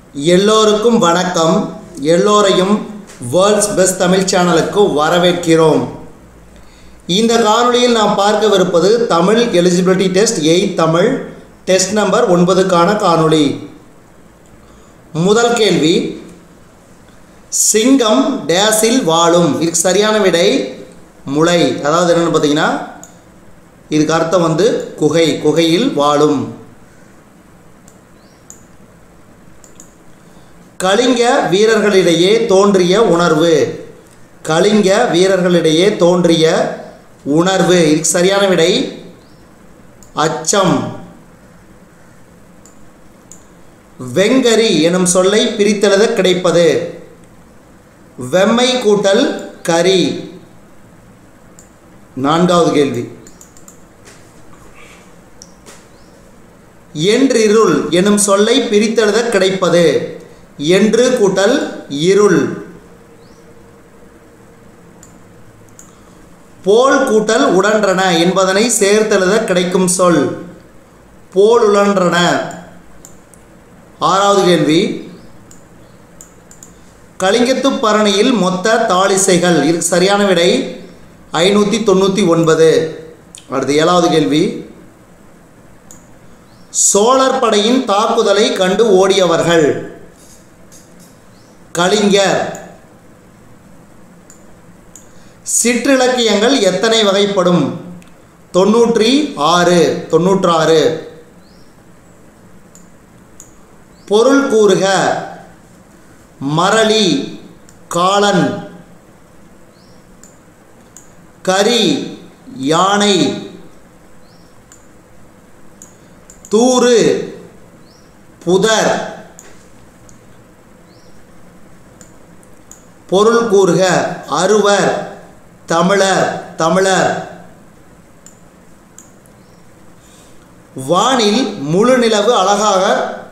எல்லோருக்கும் வணக்கம். எல்லோரையும் வேர்ல்ட்ஸ் பெஸ்ட் தமிழ் சேனலுக்கு வரவேற்கிறோம். இந்த காணொளியில் நாம் பார்க்கவிருப்பது Tamil eligibility test 8 Tamil test number 9க்கான காணொளி. முதல் கேள்வி, சிங்கம் டேஸில் வாழும். இதுக்கு சரியான விடை முளை. அதாவது என்னென்னு பார்த்தீங்கன்னா, இதுக்கு அர்த்தம் குகை, குகையில் வாழும். கலிங்க வீரர்களிடையே தோன்றிய உணர்வு. கலிங்க வீரர்களிடையே தோன்றிய உணர்வு. இதுக்கு சரியான விடை அச்சம். வெங்கரி எனும் சொல்லை பிரித்தெழுத கிடைப்பது. வெம்மை கூட்டல் கரி. நான்காவது கேள்வி, என்றிருள் எனும் சொல்லை பிரித்தெழுத கிடைப்பது. என்று கூட்டல் இருள். போல் கூட்டல் உடன்றன என்பதனை சேர்த்தெழுத கிடைக்கும் சொல். போல் உழன்றன. ஆறாவது கேள்வி, கலிங்கத்து பரணியில் மொத்த தாளிசைகள். இதுக்கு சரியான விடை 599. அடுத்து ஏழாவது கேள்வி, சோழர் படையின் தாக்குதலை கண்டு ஓடியவர்கள். கலிங்கர். சிற்றிலக்கியங்கள் எத்தனை வகைப்படும்? 96. பொருள் கூறுக. மரளி, காளன். கரி, யானை. தூறு, புதர். பொருள் கூறுக. அறுவர், தமிழர், தமிழர். வானில் முழு நிலவு அழகாக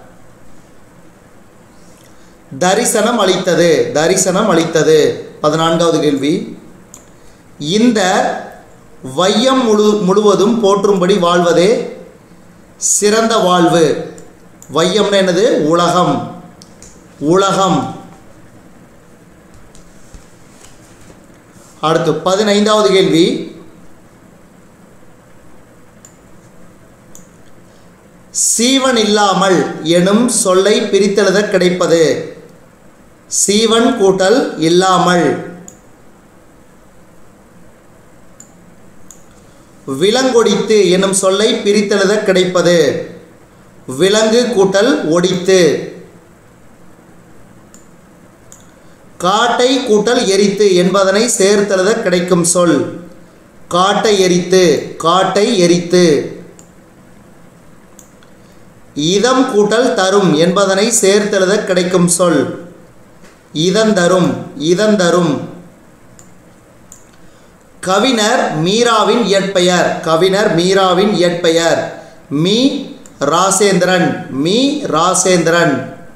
தரிசனம் அளித்தது. தரிசனம் அளித்தது. 14வது கேள்வி, இந்த வையம் முழுவதும் போற்றும்படி வாழ்வதே சிறந்த வாழ்வு. வையம்னு என்னது? உலகம். உலகம். அடுத்து 15வது கேள்வி, சீவன் இல்லாமல் எனும் சொல்லை பிரித்தெழுத கிடைப்பது. சீவன் கூட்டல் இல்லாமல். விலங்கொடித்து எனும் சொல்லை பிரித்தெழுத கிடைப்பது. விலங்கு கூட்டல் ஒடித்து. காட்டை கூட்டல் எரித்து என்பதனை சேர்த்தெழுத கிடைக்கும் சொல். காட்டை எரித்து, காட்டை எரித்து. இதம் கூட்டல் தரும் என்பதனை சேர்த்தெழுத கிடைக்கும் சொல். இதந்தரும், இதந்தரும். கவிஞர் மீராவின் இயற்பெயர். கவிஞர் மீராவின் இயற்பெயர் மீ ராசேந்திரன். மீ ராசேந்திரன்.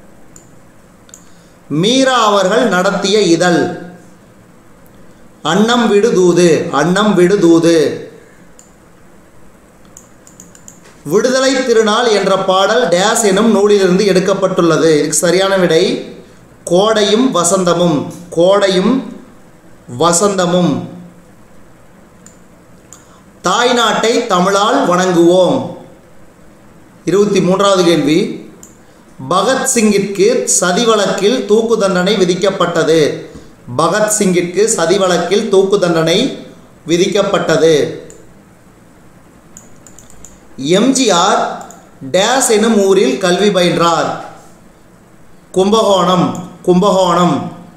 மீரா அவர்கள் நடத்திய இதழ். அன்னம் விடு தூது. அன்னம் விடு தூது. விடுதலை திருநாள் என்ற பாடல் டேஸ் எனும் நூலிலிருந்து எடுக்கப்பட்டுள்ளது. இதுக்கு சரியான விடை கோடையும் வசந்தமும். கோடையும் வசந்தமும். தாய்நாட்டை தமிழால் வணங்குவோம். 23வது கேள்வி, பகத்சிங்கிற்கு சதி வழக்கில் தூக்கு தண்டனை விதிக்கப்பட்டது. பகத்சிங்கிற்கு சதி வழக்கில் தூக்கு தண்டனை விதிக்கப்பட்டது. எம்ஜிஆர் டேஸ் எனும் ஊரில் கல்வி பயின்றார். கும்பகோணம். கும்பகோணம்.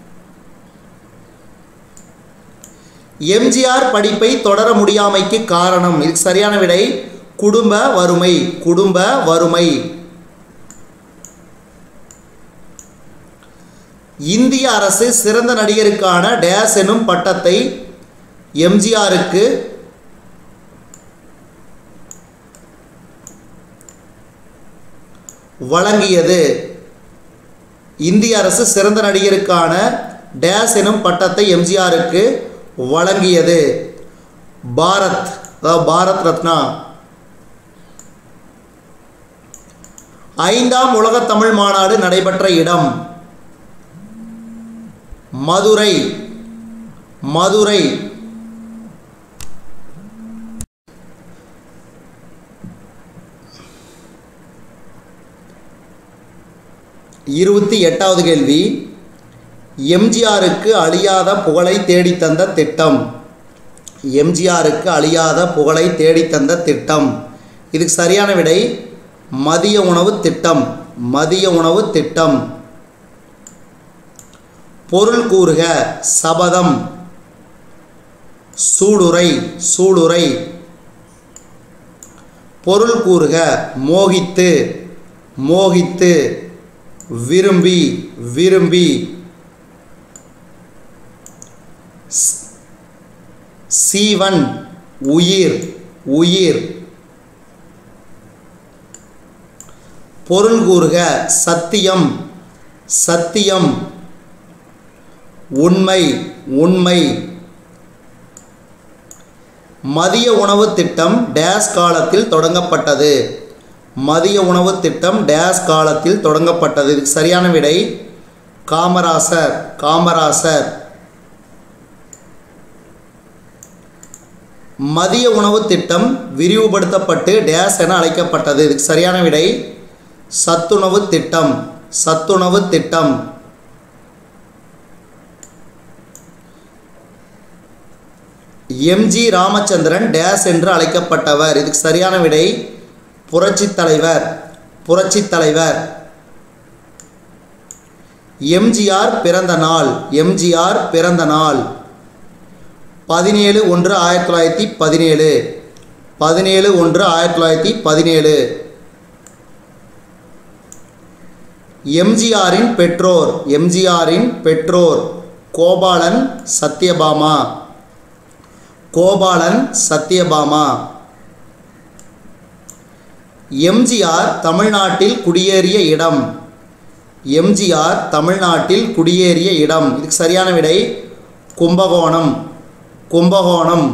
எம்ஜிஆர் படிப்பை தொடர முடியாமைக்கு காரணம். இதுக்கு சரியான விடை குடும்ப வறுமை. குடும்ப வறுமை. இந்திய அரசு சிறந்த நடிகருக்கான டேஸ் எனும் பட்டத்தை எம்ஜிஆருக்கு வழங்கியது. இந்திய அரசு சிறந்த நடிகருக்கான டேஸ் எனும் பட்டத்தை எம்ஜிஆருக்கு வழங்கியது. பாரத், பாரத் ரத்னா. ஐந்தாம் உலக தமிழ் மாநாடு நடைபெற்ற இடம் மதுரை. மதுரை. 28வது கேள்வி. எம்ஜிஆருக்கு அழியாத புகழை தேடித்தந்த திட்டம். எம்ஜிஆருக்கு அழியாத புகழை தேடித்தந்த திட்டம். இதுக்கு சரியான விடை மதிய உணவு திட்டம். மதிய உணவு திட்டம். பொருள் கூறுக. சபதம், சூளுரை. சூளுரை. பொருள் கூறுக. மோகித்து, மோகித்து. விரும்பி, விரும்பி. சீவன், உயிர், உயிர். பொருள் கூறுக. சத்தியம், சத்தியம். உண்மை, உண்மை. மதிய உணவு திட்டம் டேஸ் காலத்தில் தொடங்கப்பட்டது. மதிய உணவு திட்டம் டேஸ் காலத்தில் தொடங்கப்பட்டது. இதுக்கு சரியான விடை காமராசர், காமராசர். மதிய உணவு திட்டம் விரிவுபடுத்தப்பட்டு டேஸ் என அழைக்கப்பட்டது. இதுக்கு சரியான விடை சத்துணவு திட்டம், சத்துணவு திட்டம். எம்ஜி ராமச்சந்திரன் டேஸ் என்று அழைக்கப்பட்டவர். இதுக்கு சரியான விடை புரட்சி தலைவர், புரட்சி தலைவர். எம்ஜிஆர் பிறந்த நாள். எம்ஜிஆர் பிறந்த நாள் 17/1/1917. 17/1/1917. எம்ஜிஆரின் பெற்றோர். எம்ஜிஆரின் பெற்றோர் கோபாலன், சத்யபாமா. கோபாலன், சத்யபாமா. எம்ஜிஆர் தமிழ்நாட்டில் குடியேறிய இடம். எம்ஜிஆர் தமிழ்நாட்டில் குடியேறிய இடம். இதுக்கு சரியான விடை கும்பகோணம், கும்பகோணம்.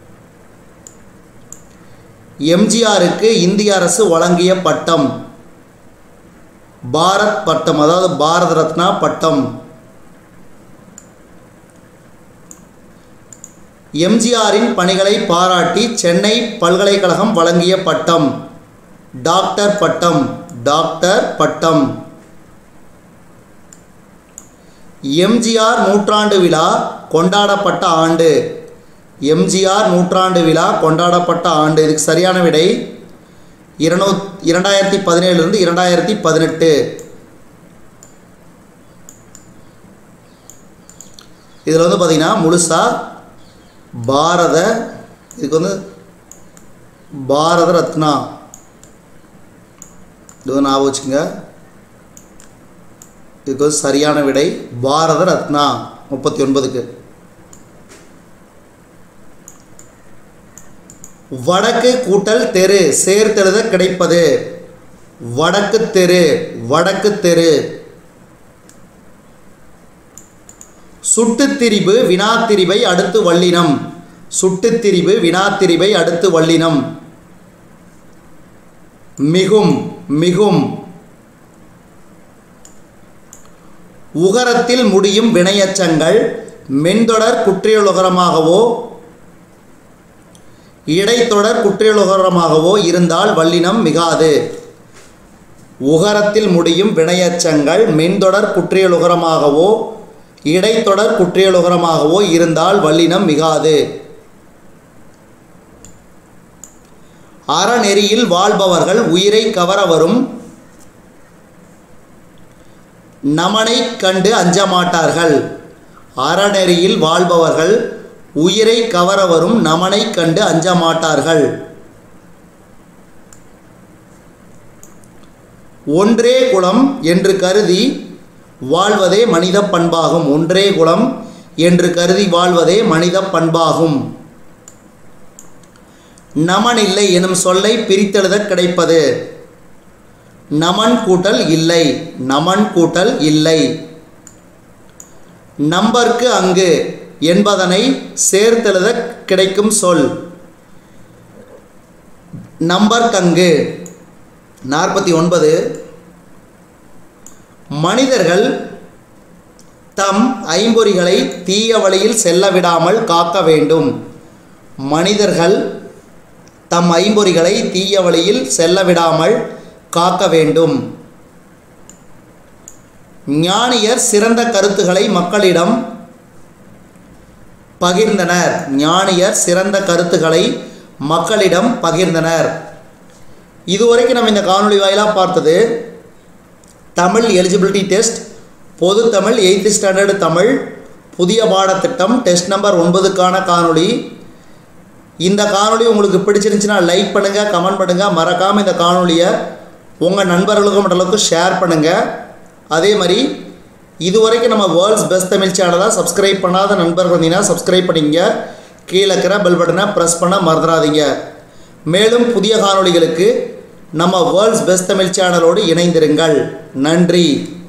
எம்ஜிஆருக்கு இந்திய அரசு வழங்கிய பட்டம் பாரத் பட்டம், அதாவது பாரத ரத்னா பட்டம். எம்ஜிஆரின் பணிகளை பாராட்டி சென்னை பல்கலைக்கழகம் வழங்கிய பட்டம் டாக்டர் பட்டம், டாக்டர் பட்டம். எம்ஜிஆர் நூற்றாண்டு விழா கொண்டாடப்பட்ட ஆண்டு. எம்ஜிஆர் நூற்றாண்டு விழா கொண்டாடப்பட்ட ஆண்டு. இதுக்கு சரியான விடை 2017 2018. இதில் வந்து பார்த்தீங்கன்னா முழுசா பாரத, இதுக்கு வந்து பாரத ரத்னா, இது வந்து ஞாபகம் வச்சுக்கோங்க. இதுக்கு வந்து சரியான விடை பாரத ரத்னா 39க்கு. வடக்கு கூட்டல் தெரு சேர்த்தெழுத கிடைப்பது வடக்கு தெரு, வடக்கு தெரு. சுட்டுத்திரிபு வினாத்திரிபை அடுத்து வல்லினம். சுட்டுத்திரிபு வினாத்திரிபை அடுத்து வல்லினம். மிகும், மிகும். உகரத்தில் முடியும் வினையச்சங்கள் மென்தொடர் குற்றியலுகரமாகவோ இடைத்தொடர் குற்றியலுகரமாகவோ இருந்தால் வல்லினம் மிகாது. உகரத்தில் முடியும் வினையச்சங்கள் மென்தொடர் குற்றியலுகரமாகவோ இடைத்தொடர் குற்றியலுகரமாகவோ இருந்தால் வல்லினம் மிகாது. அறநெறியில் வாழ்பவர்கள் உயிரை கவர வரும் நமனை கண்டு அஞ்ச மாட்டார்கள். அறநெறியில் வாழ்பவர்கள் உயிரை கவர வரும் நமனை கண்டு அஞ்ச மாட்டார்கள். ஒன்றே குலம் என்று கருதி வாழ்வதே மனித பண்பாகும். ஒன்றே குலம் என்று கருதி வாழ்வதே மனித பண்பாகும். நமன் இல்லை எனும் சொல்லை பிரித்தெழுத கிடைப்பது நமன் கூட்டல் இல்லை, நமன் கூட்டல் இல்லை. நம்பர்க்கு அங்கு என்பதனை சேர்த்தெழுத கிடைக்கும் சொல் நம்பர்கங்கு. 49 மனிதர்கள் தம் ஐம்பொறிகளை தீய வழியில் செல்ல விடாமல் காக்க வேண்டும். மனிதர்கள் தம் ஐம்பொறிகளை தீய வழியில் செல்ல விடாமல் காக்க வேண்டும். ஞானியர் சிறந்த கருத்துக்களை மக்களிடம் பகிர்ந்தனர். ஞானியர் சிறந்த கருத்துக்களை மக்களிடம் பகிர்ந்தனர். இதுவரைக்கும் நம்ம இந்த காணொளி வாயிலாக பார்த்தது தமிழ் எலிஜிபிலிட்டி டெஸ்ட், பொது தமிழ் 8th ஸ்டாண்டர்டு தமிழ் புதிய பாடத்திட்டம் டெஸ்ட் நம்பர் 9க்கான காணொளி. இந்த காணொளி உங்களுக்கு பிடிச்சிருந்துச்சுன்னா லைக் பண்ணுங்கள், கமெண்ட் பண்ணுங்கள். மறக்காமல் இந்த காணொளியை உங்கள் நண்பர்களுக்கும் மற்றளவுக்கு ஷேர் பண்ணுங்கள். அதே மாதிரி இதுவரைக்கும் நம்ம வேர்ல்ட்ஸ் பெஸ்ட் தமிழ் சேனலை சப்ஸ்கிரைப் பண்ணாத நண்பர்கள் இருந்தீங்கன்னா சப்ஸ்கிரைப் பண்ணிங்க. கீழே இருக்கிற பெல் பட்டனை ப்ரெஸ் பண்ண மறந்துடாதீங்க. மேலும் புதிய காணொளிகளுக்கு நம்ம வேர்ல்ட்ஸ் பெஸ்ட் தமிழ் சேனலோடு இணைந்திருங்கள். நன்றி.